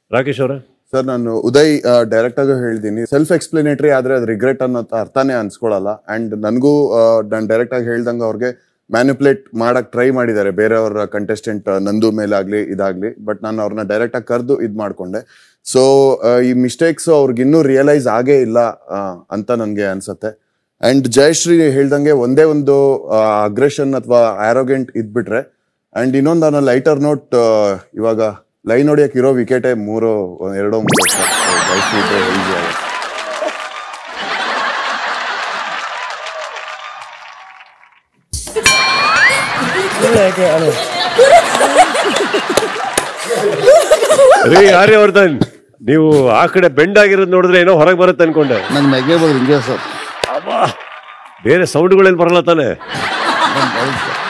ರಾಕೇಶ್ ಅವರ ಸರ್ ನಾನು ಉದಯ್ ಡೈರೆಕ್ಟ್ ಆಗಿ ಹೇಳ್ತೀನಿ, ಸೆಲ್ಫ್ ಎಕ್ಸ್ಪ್ಲನೇಟರಿ ಆದ್ರೆ ಅದು ರಿಗ್ರೆಟ್ ಅನ್ನೋ ಅರ್ಥನೇ ಅನ್ಸ್ಕೊಳಲ್ಲ. ಅಂಡ್ ನನಗೂ ನಾನು ಡೈರೆಕ್ಟ್ ಆಗಿ ಹೇಳ್ದಂಗೆ ಅವ್ರಿಗೆ ಮ್ಯಾನಿಪುಲೇಟ್ ಮಾಡಕ್ ಟ್ರೈ ಮಾಡಿದ್ದಾರೆ ಬೇರೆಯವರ ಕಂಟೆಸ್ಟೆಂಟ್ ನಂದು ಮೇಲಾಗ್ಲಿ ಇದಾಗ್ಲಿ. ಬಟ್ ನಾನು ಅವ್ರನ್ನ ಡೈರೆಕ್ಟ್ ಆಗಿ ಕರೆದು ಇದ್ ಮಾಡ್ಕೊಂಡೆ. ಸೊ ಈ ಮಿಸ್ಟೇಕ್ಸ್ ಅವ್ರಿಗೆ ಇನ್ನೂ ರಿಯಲೈಸ್ ಆಗೇ ಇಲ್ಲ ಅಂತ ನನ್ಗೆ ಅನ್ಸತ್ತೆ. ಅಂಡ್ ಜಯಶ್ರೀ ಹೇಳ್ದಂಗೆ ಒಂದೇ ಒಂದು ಅಗ್ರೆಷನ್ ಅಥವಾ ಆರೋಗೆಂಟ್ ಇದ್ಬಿಟ್ರೆ. ಅಂಡ್ ಇನ್ನೊಂದು ನಾನು ಲೈಟರ್ ನೋಟ್, ಇವಾಗ ಲೈನ್ ಹೊಡಿಯಕ್ಕೆ ಇರೋ ವಿಕೆಟೇ 2-3 ಜಯಶ್ರೀ ಇದ್ರೆ ಈಸಿ ಆಗುತ್ತೆ. ರೀ ಆರ್ಯವರ್ಧನ್, ನೀವು ಆ ಕಡೆ ಬೆಂಡ್ ಆಗಿರೋದು ನೋಡಿದ್ರೆ ಏನೋ ಹೊರಗೆ ಬರುತ್ತೆ ಅನ್ಕೊಂಡೆ. ನನ್ನ ಮೆಗೆ ಬಂದ್ರೆ ಹಿಂಗೆ ಸರ್, ಬೇರೆ ಸೌಂಡ್ಗಳೇನು ಬರಲ್ಲ ತಾನೆ?